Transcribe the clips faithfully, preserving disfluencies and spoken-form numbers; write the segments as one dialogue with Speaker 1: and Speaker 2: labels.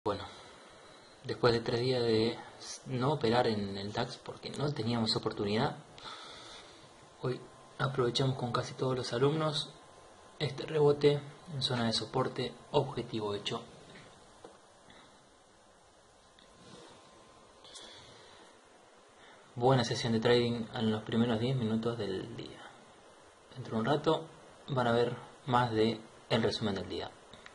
Speaker 1: Bueno, después de tres días de no operar en el DAX porque no teníamos oportunidad, hoy aprovechamos con casi todos los alumnos este rebote en zona de soporte, objetivo hecho. Buena sesión de trading en los primeros diez minutos del día. Dentro de un rato van a ver más de el resumen del día.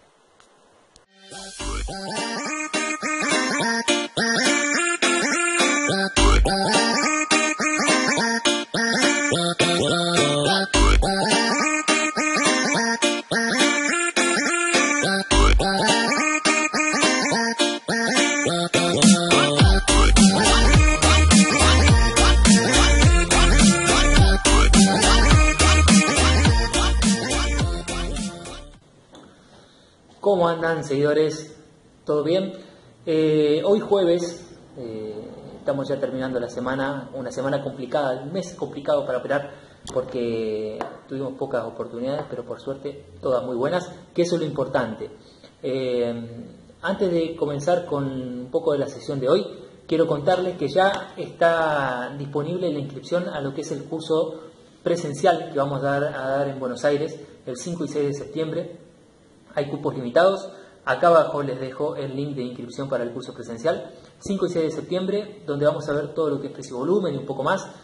Speaker 1: ¿Cómo andan, seguidores? ¿Todo bien? Eh, hoy jueves, eh, estamos ya terminando la semana, una semana complicada, un mes complicado para operar porque tuvimos pocas oportunidades, pero por suerte todas muy buenas, que eso es lo importante. Eh, antes de comenzar con un poco de la sesión de hoy, quiero contarles que ya está disponible la inscripción a lo que es el curso presencial que vamos a dar, a dar en Buenos Aires el cinco y seis de septiembre. Hay cupos limitados. Acá abajo les dejo el link de inscripción para el curso presencial cinco y seis de septiembre, donde vamos a ver todo lo que es precio y volumen y un poco más.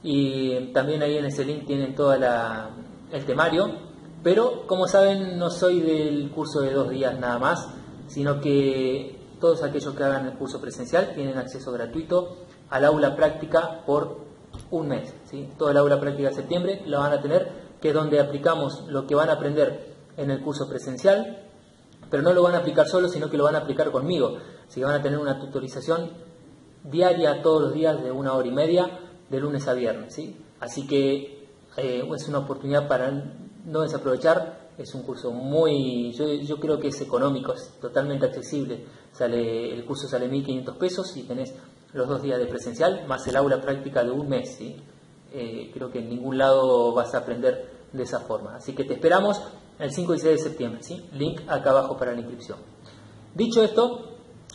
Speaker 1: Y también ahí en ese link tienen todo el temario. Pero como saben, no soy del curso de dos días nada más, sino que todos aquellos que hagan el curso presencial tienen acceso gratuito al aula práctica por un mes, ¿sí? Todo el aula práctica de septiembre lo van a tener, que es donde aplicamos lo que van a aprender en el curso presencial, pero no lo van a aplicar solo, sino que lo van a aplicar conmigo. Así que van a tener una tutorización diaria todos los días de una hora y media, de lunes a viernes, ¿sí? Así que eh, es una oportunidad para no desaprovechar. Es un curso muy, yo, yo creo que es económico, es totalmente accesible. Sale, el curso sale mil quinientos pesos y tenés los dos días de presencial, más el aula práctica de un mes, ¿sí? Eh, creo que en ningún lado vas a aprender de esa forma. Así que te esperamos el cinco y seis de septiembre, ¿sí? Link acá abajo para la inscripción. Dicho esto,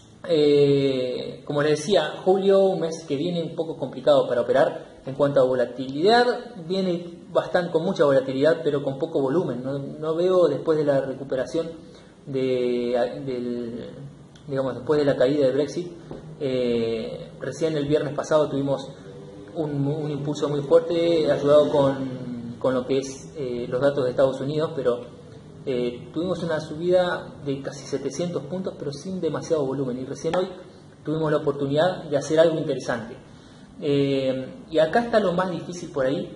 Speaker 1: eh, como les decía, julio, un mes que viene un poco complicado para operar en cuanto a volatilidad. Viene bastante con mucha volatilidad, pero con poco volumen. No, no veo, después de la recuperación de, del, digamos, después de la caída del Brexit, eh, recién el viernes pasado tuvimos un, un impulso muy fuerte, ayudado con con lo que es eh, los datos de Estados Unidos, pero eh, tuvimos una subida de casi setecientos puntos, pero sin demasiado volumen, y recién hoy tuvimos la oportunidad de hacer algo interesante. Eh, y acá está lo más difícil por ahí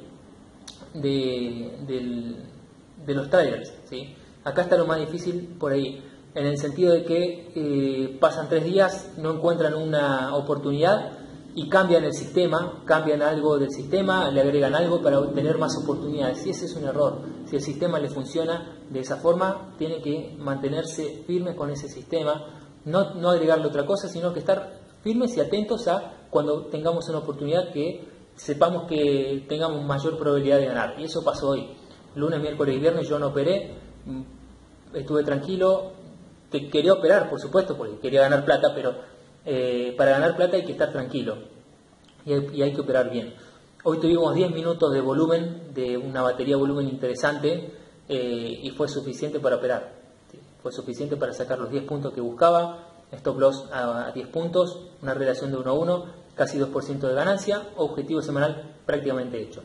Speaker 1: de, del, de los traders, ¿sí? Acá está lo más difícil por ahí, en el sentido de que eh, pasan tres días, no encuentran una oportunidad, y cambian el sistema, cambian algo del sistema, le agregan algo para obtener más oportunidades. Y ese es un error. Si el sistema le funciona de esa forma, tiene que mantenerse firmes con ese sistema, no, no agregarle otra cosa, sino que estar firmes y atentos a cuando tengamos una oportunidad que sepamos que tengamos mayor probabilidad de ganar. Y eso pasó hoy. Lunes, miércoles y viernes yo no operé, estuve tranquilo, te quería operar, por supuesto, porque quería ganar plata, pero Eh, para ganar plata hay que estar tranquilo y hay, y hay que operar bien. Hoy tuvimos diez minutos de volumen, de una batería de volumen interesante, eh, y fue suficiente para operar. ¿Sí? Fue suficiente para sacar los diez puntos que buscaba, stop loss a diez puntos, una relación de uno a uno, casi dos por ciento de ganancia, objetivo semanal prácticamente hecho.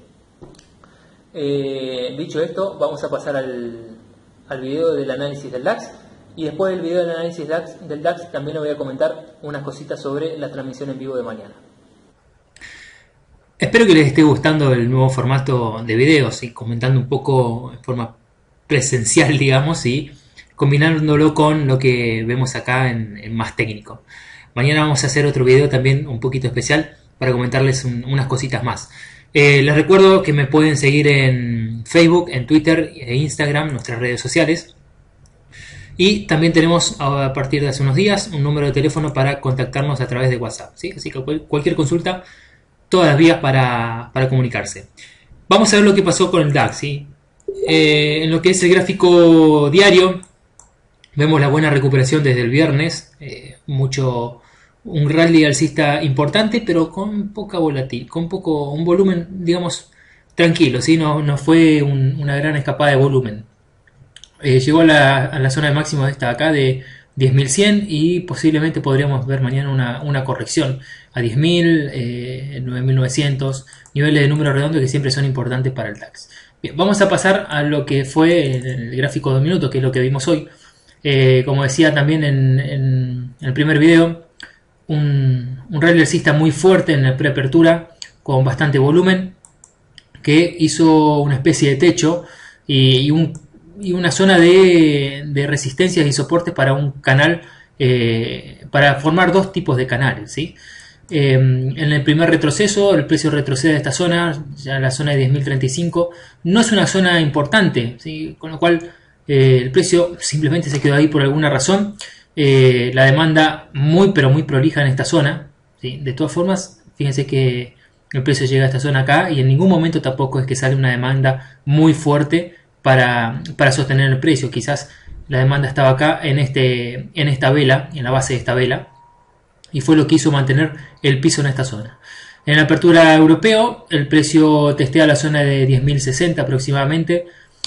Speaker 1: Eh, dicho esto, vamos a pasar al, al video del análisis del DAX. Y después del video del análisis DAX, del DAX también les voy a comentar unas cositas sobre la transmisión en vivo de mañana.
Speaker 2: Espero que les esté gustando el nuevo formato de videos y comentando un poco en forma presencial, digamos, y combinándolo con lo que vemos acá en, en más técnico. Mañana vamos a hacer otro video también un poquito especial para comentarles un, unas cositas más. Eh, les recuerdo que me pueden seguir en Facebook, en Twitter e Instagram, nuestras redes sociales. Y también tenemos a partir de hace unos días un número de teléfono para contactarnos a través de WhatsApp, ¿sí? Así que cualquier consulta, todas las vías para, para comunicarse. Vamos a ver lo que pasó con el DAX, ¿sí? Eh, en lo que es el gráfico diario, Vemos la buena recuperación desde el viernes, eh, mucho un rally alcista importante, pero con poca volatilidad, con poco un volumen, digamos, tranquilo, ¿sí? No, no fue un, una gran escapada de volumen. Eh, llegó a la, a la zona de máximo de esta acá de diez mil cien y posiblemente podríamos ver mañana una, una corrección a diez mil, eh, nueve mil novecientos, niveles de número redondo que siempre son importantes para el DAX. Bien, vamos a pasar a lo que fue el gráfico de dos minutos, que es lo que vimos hoy. Eh, como decía también en, en el primer video, un, un rally alcista muy fuerte en la preapertura con bastante volumen que hizo una especie de techo y, y, un, y una zona de, de resistencias y soportes para un canal, eh, para formar dos tipos de canales, ¿sí? Eh, en el primer retroceso el precio retrocede a esta zona, ya la zona de diez mil treinta y cinco, no es una zona importante, ¿sí? Con lo cual eh, el precio simplemente se quedó ahí por alguna razón. Eh, la demanda muy pero muy prolija en esta zona, ¿sí? De todas formas, fíjense que el precio llega a esta zona acá y en ningún momento tampoco es que sale una demanda muy fuerte para, para sostener el precio. Quizás la demanda estaba acá en, este, en esta vela, en la base de esta vela, y fue lo que hizo mantener el piso en esta zona. En la apertura europeo el precio testea la zona de diez mil sesenta aproximadamente.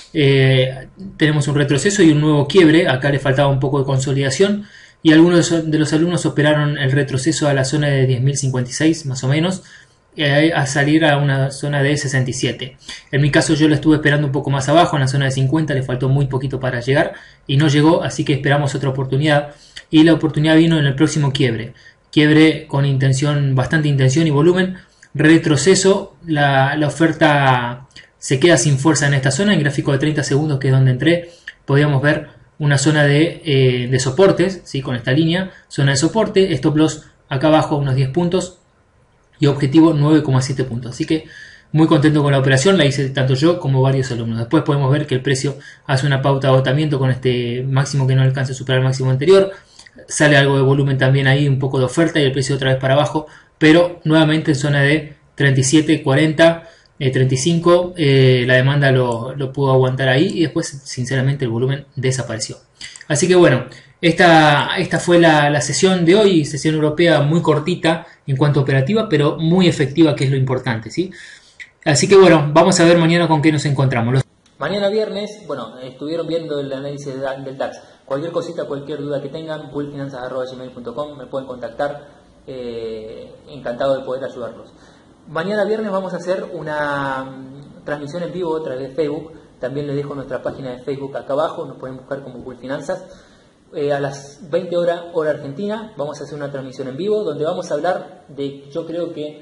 Speaker 2: Eh, tenemos un retroceso y un nuevo quiebre, acá le faltaba un poco de consolidación y algunos de los alumnos operaron el retroceso a la zona de diez mil cincuenta y seis más o menos, eh, a salir a una zona de sesenta y siete. En mi caso yo lo estuve esperando un poco más abajo, en la zona de cincuenta, le faltó muy poquito para llegar y no llegó, así que esperamos otra oportunidad y la oportunidad vino en el próximo quiebre, quiebre con intención, bastante intención y volumen, retroceso, la, la oferta se queda sin fuerza en esta zona. En gráfico de treinta segundos, que es donde entré, podíamos ver una zona de, eh, de soportes, ¿sí? Con esta línea, zona de soporte, stop loss acá abajo unos diez puntos y objetivo nueve coma siete puntos. Así que muy contento con la operación, la hice tanto yo como varios alumnos. Después podemos ver que el precio hace una pauta de agotamiento con este máximo que no alcanza a superar el máximo anterior. Sale algo de volumen también ahí, un poco de oferta y el precio otra vez para abajo, pero nuevamente en zona de treinta y siete, cuarenta, eh, treinta y cinco, eh, la demanda lo, lo pudo aguantar ahí y después sinceramente el volumen desapareció. Así que bueno, esta, esta fue la, la sesión de hoy, sesión europea muy cortita en cuanto a operativa, pero muy efectiva, que es lo importante, ¿sí? Así que bueno, vamos a ver mañana con qué nos encontramos. Los...
Speaker 1: Mañana viernes, bueno, estuvieron viendo el análisis del DAX. Cualquier cosita, cualquier duda que tengan, bullfinanzas arroba gmail punto com, me pueden contactar, eh, encantado de poder ayudarlos. Mañana viernes vamos a hacer una transmisión en vivo a través de Facebook. También les dejo nuestra página de Facebook acá abajo, nos pueden buscar como bullfinanzas. Eh, a las veinte horas, hora argentina, vamos a hacer una transmisión en vivo donde vamos a hablar de, yo creo que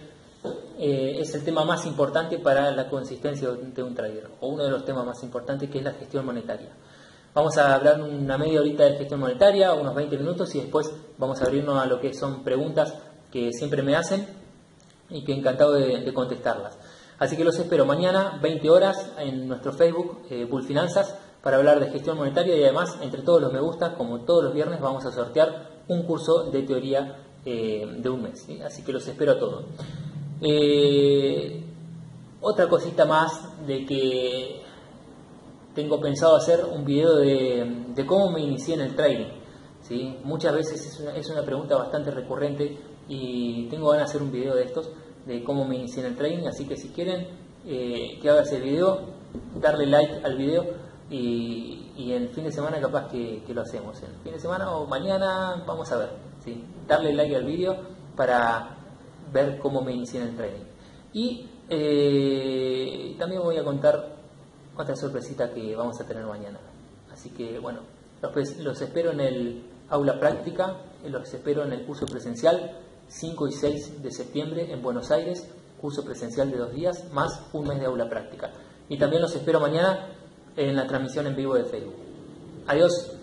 Speaker 1: eh, es el tema más importante para la consistencia de un trader, o uno de los temas más importantes, que es la gestión monetaria. Vamos a hablar una media horita de gestión monetaria, unos veinte minutos, y después vamos a abrirnos a lo que son preguntas que siempre me hacen y que encantado de, de contestarlas. Así que los espero mañana, veinte horas, en nuestro Facebook, eh, Bullfinanzas, para hablar de gestión monetaria y además, entre todos los me gusta, como todos los viernes, vamos a sortear un curso de teoría eh, de un mes, ¿sí? Así que los espero a todos. Eh, otra cosita más de que tengo pensado hacer un video de, de cómo me inicié en el trading, ¿sí? Muchas veces es una, es una pregunta bastante recurrente y tengo ganas de hacer un video de estos, de cómo me inicié en el trading, así que si quieren eh, que haga ese video, darle like al video y, y en el fin de semana capaz que, que lo hacemos, en el fin de semana o mañana, vamos a ver, ¿sí? Darle like al video para ver cómo me inicié en el trading. Y eh, también voy a contar otra sorpresita que vamos a tener mañana. Así que bueno, los, los espero en el aula práctica, los espero en el curso presencial cinco y seis de septiembre en Buenos Aires, curso presencial de dos días, más un mes de aula práctica. Y también los espero mañana en la transmisión en vivo de Facebook. Adiós.